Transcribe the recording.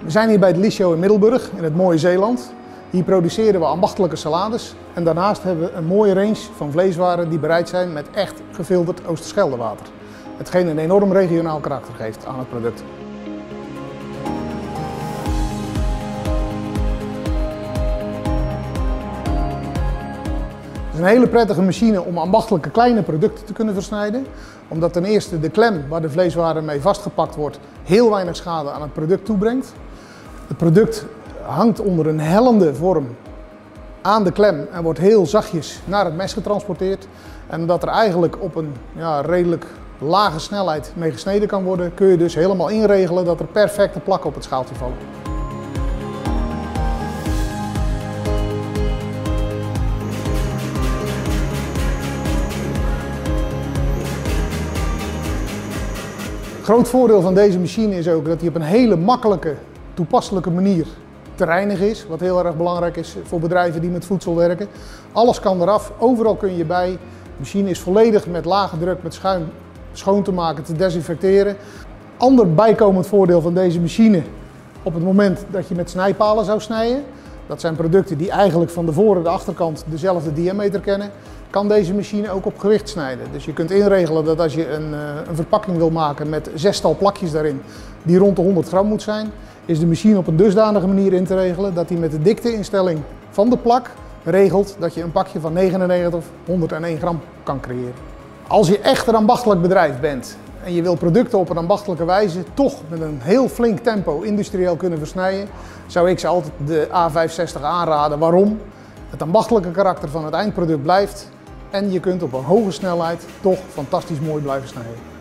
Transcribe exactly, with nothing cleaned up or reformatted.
We zijn hier bij het Lieshow in Middelburg, in het mooie Zeeland. Hier produceren we ambachtelijke salades en daarnaast hebben we een mooie range van vleeswaren die bereid zijn met echt gefilterd Oosterscheldewater. Hetgeen een enorm regionaal karakter geeft aan het product. Het is een hele prettige machine om ambachtelijke kleine producten te kunnen versnijden. Omdat ten eerste de klem waar de vleeswaren mee vastgepakt wordt heel weinig schade aan het product toebrengt. Het product hangt onder een hellende vorm aan de klem en wordt heel zachtjes naar het mes getransporteerd. En omdat er eigenlijk op een ja, redelijk lage snelheid mee gesneden kan worden, kun je dus helemaal inregelen dat er perfecte plakken op het schaaltje vallen. Het groot voordeel van deze machine is ook dat hij op een hele makkelijke, toepasselijke manier te reinigen is. Wat heel erg belangrijk is voor bedrijven die met voedsel werken. Alles kan eraf, overal kun je bij. De machine is volledig met lage druk, met schuim schoon te maken, te desinfecteren. Ander bijkomend voordeel van deze machine op het moment dat je met snijpalen zou snijden. Dat zijn producten die eigenlijk van de voor- en de achterkant dezelfde diameter kennen. Kan deze machine ook op gewicht snijden. Dus je kunt inregelen dat als je een, een verpakking wil maken met zestal plakjes daarin die rond de honderd gram moet zijn, is de machine op een dusdanige manier in te regelen dat hij met de dikteinstelling van de plak regelt dat je een pakje van negenennegentig of honderdéén gram kan creëren. Als je echt een ambachtelijk bedrijf bent en je wil producten op een ambachtelijke wijze toch met een heel flink tempo industrieel kunnen versnijden, zou ik ze altijd de A vijfenzestig aanraden. Waarom? Het ambachtelijke karakter van het eindproduct blijft en je kunt op een hoge snelheid toch fantastisch mooi blijven snijden.